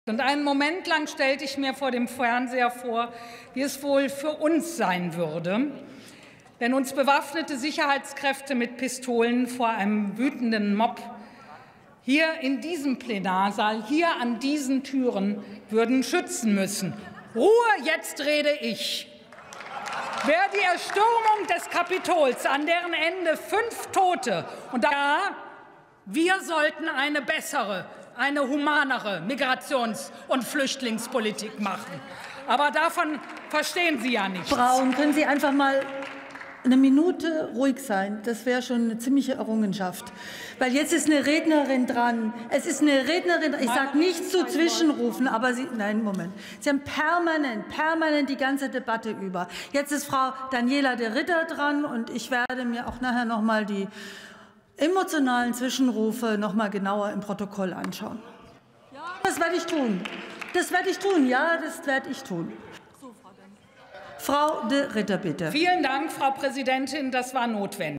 Und einen Moment lang stellte ich mir vor dem Fernseher vor, wie es wohl für uns sein würde, wenn uns bewaffnete Sicherheitskräfte mit Pistolen vor einem wütenden Mob hier in diesem Plenarsaal, hier an diesen Türen, würden schützen müssen. Ruhe, jetzt rede ich. Wer die Erstürmung des Kapitols, an deren Ende 5 Tote und wir sollten eine bessere, eine humanere Migrations- und Flüchtlingspolitik machen. Aber davon verstehen Sie ja nichts. Braun, können Sie einfach mal eine Minute ruhig sein? Das wäre schon eine ziemliche Errungenschaft. Weil jetzt ist eine Rednerin dran. Es ist eine Rednerin. Ich sage nichts zu Zwischenrufen, aber Sie. Nein, Moment. Sie haben permanent die ganze Debatte über. Jetzt ist Frau Daniela de Ritter dran und ich werde mir auch nachher noch mal die emotionalen Zwischenrufe noch mal genauer im Protokoll anschauen. Ja, das werde ich tun. Das werde ich tun. Ja, das werde ich tun. Frau de Ritter, bitte. Vielen Dank, Frau Präsidentin. Das war notwendig.